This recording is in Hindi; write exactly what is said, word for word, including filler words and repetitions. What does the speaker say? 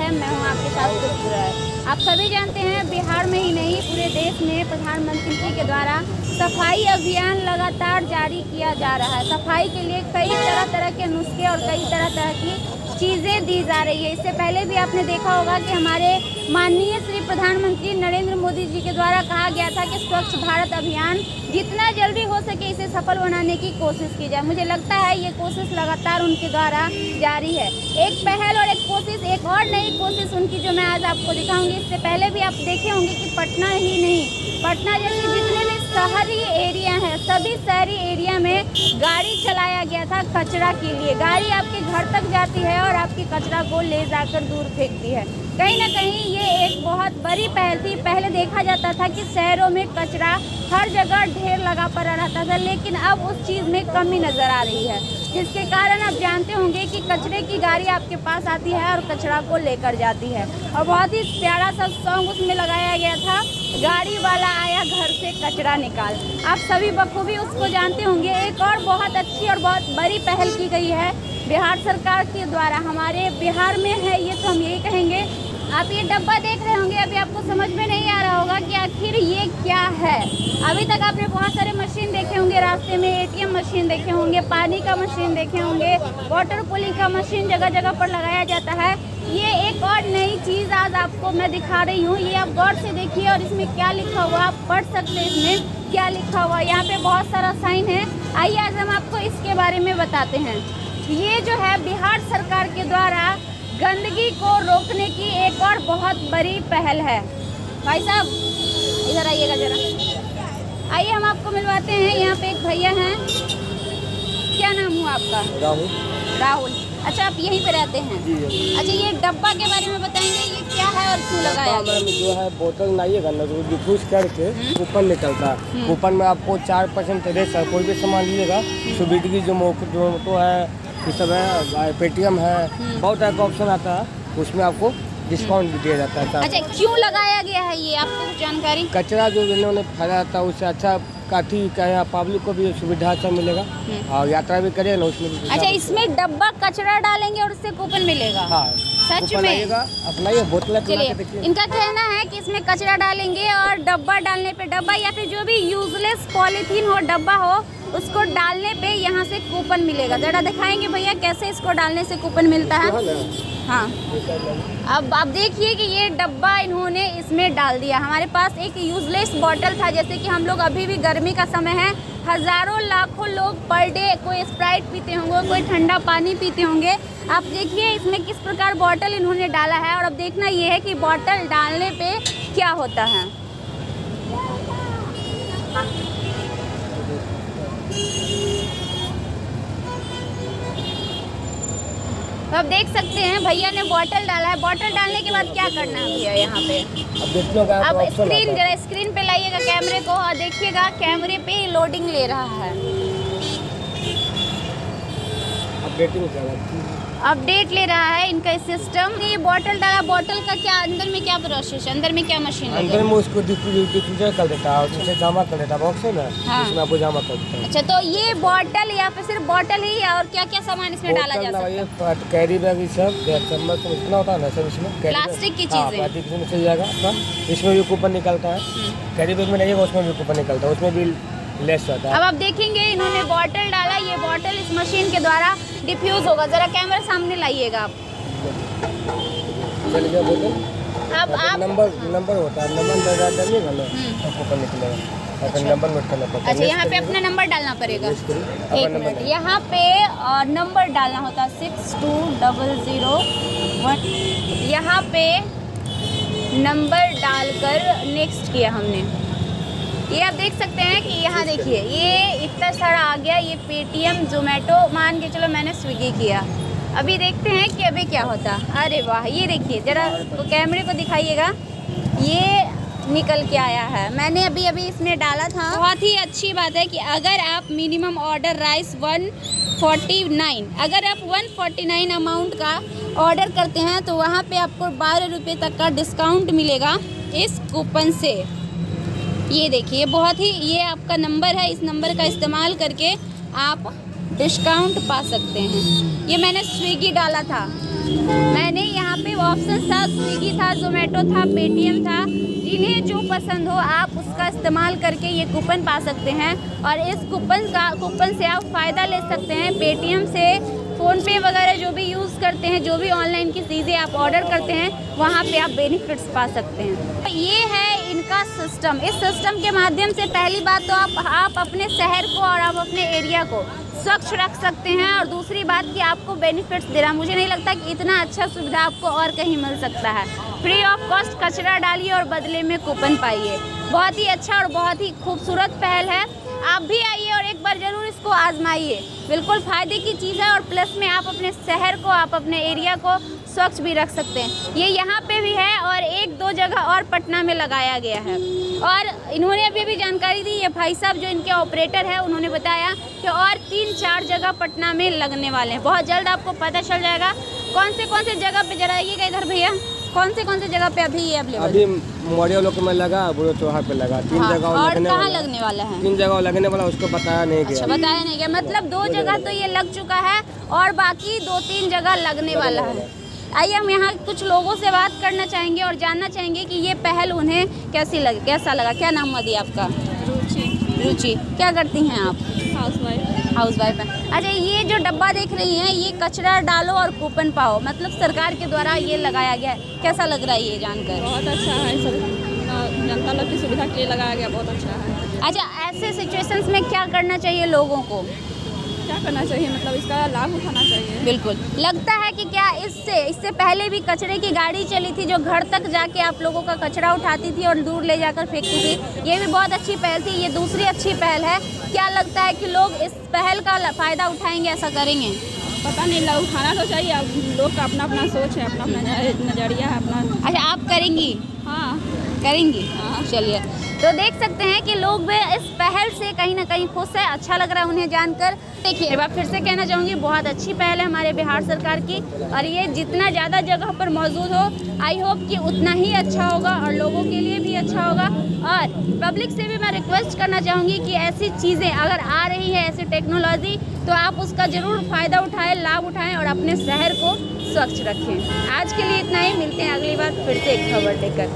है, मैं हूँ आपके साथ खूबसूरत। आप सभी जानते हैं बिहार में ही नहीं पूरे देश में प्रधानमंत्री जी के द्वारा सफाई अभियान लगातार जारी किया जा रहा है। सफाई के लिए कई तरह तरह के नुस्खे और कई तरह तरह की चीज़ें दी जा रही है। इससे पहले भी आपने देखा होगा कि हमारे माननीय श्री प्रधानमंत्री नरेंद्र मोदी जी के द्वारा कहा गया था कि स्वच्छ भारत अभियान जितना जल्दी हो सके इसे सफल बनाने की कोशिश की जाए। मुझे लगता है ये कोशिश लगातार उनके द्वारा जारी है। एक पहल और एक कोशिश, एक और नई कोशिश उनकी जो मैं आज आपको दिखाऊंगी। इससे पहले भी आप देखे होंगे कि पटना ही नहीं, पटना जैसे जितने भी शहरी एरिया हैं सभी शहरी एरिया में गाड़ी चलाया गया था कचरा के लिए। गाड़ी आपके घर तक जाती है और आपके कचरा को ले जाकर दूर फेंकती है। कहीं ना कहीं ये एक बहुत बड़ी पहल थी। पहले देखा जाता था कि शहरों में कचरा हर जगह ढेर लगा पड़ा रहता था, लेकिन अब उस चीज़ में कमी नज़र आ रही है, जिसके कारण आप जानते होंगे कि कचरे की गाड़ी आपके पास आती है और कचरा को लेकर जाती है। और बहुत ही प्यारा सा सॉन्ग उसमें लगाया गया था, गाड़ी वाला आया घर से कचरा निकाल। आप सभी बखूबी उसको जानते होंगे। एक और बहुत अच्छी और बहुत बड़ी पहल की गई है बिहार सरकार के द्वारा। हमारे बिहार में है ये, तो हम यही कहेंगे। आप ये डब्बा देख रहे होंगे, अभी आपको समझ में नहीं आ रहा होगा कि आखिर ये क्या है। अभी तक आपने बहुत सारे मशीन देखे होंगे रास्ते में, एटीएम मशीन देखे होंगे, पानी का मशीन देखे होंगे, वाटर कूलिंग का मशीन जगह जगह पर लगाया जाता है। ये एक और नई चीज़ आज आपको मैं दिखा रही हूँ। ये आप गौर से देखिए और इसमें क्या लिखा हुआ आप पढ़ सकते हैं। इसमें क्या लिखा हुआ, यहाँ पे बहुत सारा साइन है। आइए आज हम आपको इसके बारे में बताते हैं। ये जो है बिहार सरकार के द्वारा गंदगी को रोकने की एक और बहुत बड़ी पहल है। भाई साहब इधर आइएगा जरा, आइए हम आपको मिलवाते हैं। यहाँ पे एक भैया हैं, क्या नाम हुआ आपका? राहुल। राहुल, अच्छा आप यहीं पे रहते हैं? जी। अच्छा ये डब्बा के बारे में बताएंगे, ये क्या है और क्यों लगाया गया? जो है बोतल लाइएगा ना, जो डिफ्यूज करके कूपन निकलता है। कूपन में आपको चार परसेंट रेट है। कोई भी सामान लीजिएगा, स्विगी जो मोटो है, ये सब है, पेटीएम है, बहुत तरह का ऑप्शन आता है, उसमें आपको डिस्काउंट भी दिया जाता है। अच्छा क्यों लगाया गया है ये, आपको कुछ जानकारी? कचरा जो इन्होंने फैलाया था उससे अच्छा काफी क्या पब्लिक को भी सुविधा अच्छा मिलेगा और यात्रा भी करेगा ना उसमें भी। अच्छा इसमें डब्बा कचरा डालेंगे और उससे कूपन मिलेगा? हाँ सच में? अपना ये बोतल। चलिए इनका कहना है कि इसमें कचरा डालेंगे और डब्बा डालने पे, डब्बा या फिर जो भी यूजलेस पॉलीथीन हो, डब्बा हो, उसको डालने पे यहाँ से कूपन मिलेगा। जरा दिखाएंगे भैया कैसे इसको डालने से कूपन मिलता है। हाँ अब आप देखिए कि ये डब्बा इन्होंने इसमें डाल दिया। हमारे पास एक यूजलेस बॉटल था, जैसे कि हम लोग अभी भी गर्मी का समय है, हज़ारों लाखों लोग पर डे कोई स्प्राइट पीते होंगे, कोई ठंडा पानी पीते होंगे। आप देखिए इसमें किस प्रकार बॉटल इन्होंने डाला है। और अब देखना ये है कि बॉटल डालने पे क्या होता है। तो आप देख सकते हैं भैया ने बॉटल डाला है। बॉटल डालने के बाद क्या करना है भैया यहाँ पे? अब स्क्रीन जरा स्क्रीन पे लाइएगा कैमरे को और देखिएगा कैमरे पे लोडिंग ले रहा है, अपडेट ले रहा है इनका सिस्टम। ये बॉटल डाला, बॉटल का क्या अंदर में क्या प्रोसेस है, अंदर में क्या मशीन है? अंदर में उसको डिफ्यूजर कर देता है, उससे जमा कर देता है बॉक्स में। हाँ। इसमें आपको जमा कर देता है। अच्छा तो ये बॉटल या फिर सिर्फ बॉटल ही है और क्या क्या सामान इसमें डाला जा सकता है? कैरी बैग सब चम्मच इतना होता है ना सब इसमें प्लास्टिक की चीजें। प्लास्टिक में चल जाएगा। इसमें भी कूपन निकलता है, कैरी बैग में नहीं है उसमें भी कूपन निकलता है, उसमें भी लेस होता है। अब आप देखेंगे इन्होंने बॉटल डाला, ये बॉटल इस मशीन के द्वारा डिफ्यूज होगा। जरा कैमरा सामने लाइएगा आप। चल गया बोतल। अब आप नंबर नंबर होता है, नंबर डालिएगा ना तो कूपन निकलेगा। अपना नंबर नोट करना पड़ता है। अच्छा यहाँ पे अपना नंबर डालना पड़ेगा। एक मिनट, यहाँ पे नंबर डालना होता है six two double zero one. यहाँ पे नंबर डालकर नेक्स्ट किया हमने। ये आप देख सकते हैं कि यहाँ देखिए ये इतना सारा आ गया। ये पेटीएम, जोमेटो, मान के चलो मैंने स्विगी किया। अभी देखते हैं कि अभी क्या होता। अरे वाह, ये देखिए जरा तो कैमरे को दिखाइएगा, ये निकल के आया है। मैंने अभी अभी इसमें डाला था। बहुत ही अच्छी बात है कि अगर आप minimum order rice one forty nine, अगर आप वन फोर्टी नाइन अमाउंट का ऑर्डर करते हैं तो वहाँ पे आपको बारह रुपये तक का डिस्काउंट मिलेगा इस कूपन से। ये देखिए बहुत ही, ये आपका नंबर है, इस नंबर का इस्तेमाल करके आप डिस्काउंट पा सकते हैं। ये मैंने स्विगी डाला था, मैंने यहाँ पे ऑप्शन था, स्विगी था, जोमेटो था, पेटीएम था। जिन्हें जो पसंद हो आप उसका इस्तेमाल करके ये कूपन पा सकते हैं और इस कूपन का कूपन से आप फ़ायदा ले सकते हैं। पेटीएम से, फ़ोनपे वगैरह जो भी यूज़ करते हैं, जो भी ऑनलाइन की चीज़ें आप ऑर्डर करते हैं, वहाँ पे आप बेनिफिट्स पा सकते हैं। तो ये है इनका सिस्टम। इस सिस्टम के माध्यम से पहली बात तो आप आप अपने शहर को और आप अपने एरिया को स्वच्छ रख सकते हैं और दूसरी बात कि आपको बेनिफिट्स दे रहा है। मुझे नहीं लगता कि इतना अच्छा सुविधा आपको और कहीं मिल सकता है। फ्री ऑफ कॉस्ट कचरा डालिए और बदले में कूपन पाइए। बहुत ही अच्छा और बहुत ही खूबसूरत पहल है। आप भी आइए और एक बार ज़रूर इसको आजमाइए। बिल्कुल फ़ायदे की चीज़ है और प्लस में आप अपने शहर को, आप अपने एरिया को स्वच्छ भी रख सकते हैं। ये यहाँ पे भी है और एक दो जगह और पटना में लगाया गया है। और इन्होंने अभी भी जानकारी दी, ये भाई साहब जो इनके ऑपरेटर है उन्होंने बताया कि और तीन चार जगह पटना में लगने वाले हैं। बहुत जल्द आपको पता चल जाएगा कौन से कौन से जगह पे। जरा आइएगा इधर भैया, कौन से कौन से जगह पे अभी ये अवेलेबल? अभी मोरिया लोक में लगा, बुरो चौहान पे लगा, तीन हाँ, जगह और लगने कहाँ वाला लगने वाला है? तीन जगह लगने वाला, उसको बताया नहीं गया। अच्छा, बताया नहीं गया, मतलब दो जगह तो ये लग चुका है और बाकी दो तीन जगह लगने वाला है। आइए हम यहाँ कुछ लोगों से बात करना चाहेंगे और जानना चाहेंगे कि ये पहल उन्हें कैसी लगी, कैसा लगा। क्या नाम हुआ दिया आपका? रुचि। रुचि। क्या करती हैं आप? House wife. हाउस वाइफ है। अच्छा, ये जो डब्बा देख रही हैं, ये कचरा डालो और कूपन पाओ, मतलब सरकार के द्वारा ये लगाया गया है। कैसा लग रहा है ये जानकर? बहुत अच्छा है, सब जनता लोग की सुविधा के लिए लगाया गया, बहुत अच्छा है। अच्छा, ऐसे सिचुएशंस में क्या करना चाहिए लोगों को? क्या करना चाहिए, मतलब इसका लाभ उठाना चाहिए। बिल्कुल। लगता है कि क्या इससे इससे पहले भी कचरे की गाड़ी चली थी जो घर तक जाके आप लोगों का कचरा उठाती थी और दूर ले जाकर फेंकती थी। ये भी बहुत अच्छी पहल थी, ये दूसरी अच्छी पहल है। क्या लगता है कि लोग इस पहल का फ़ायदा उठाएंगे, ऐसा करेंगे? पता नहीं, लाभ उठाना तो चाहिए। अब लोग का अपना अपना सोच है, अपना अपना नज़रिया है अपना। अच्छा, आप करेंगी? हाँ, करेंगी। हाँ। चलिए, तो देख सकते हैं कि लोग भी इस पहल से कहीं ना कहीं खुश है। अच्छा लग रहा है उन्हें जानकर। देखिए, एक बार फिर से कहना चाहूँगी, बहुत अच्छी पहल है हमारे बिहार सरकार की और ये जितना ज़्यादा जगह पर मौजूद हो, आई होप कि उतना ही अच्छा होगा और लोगों के लिए भी अच्छा होगा। और पब्लिक से भी मैं रिक्वेस्ट करना चाहूँगी कि ऐसी चीज़ें अगर आ रही है, ऐसी टेक्नोलॉजी, तो आप उसका ज़रूर फ़ायदा उठाएं, लाभ उठाएं और अपने शहर को स्वच्छ रखें। आज के लिए इतना ही, मिलते हैं अगली बार फिर से एक खबर लेकर।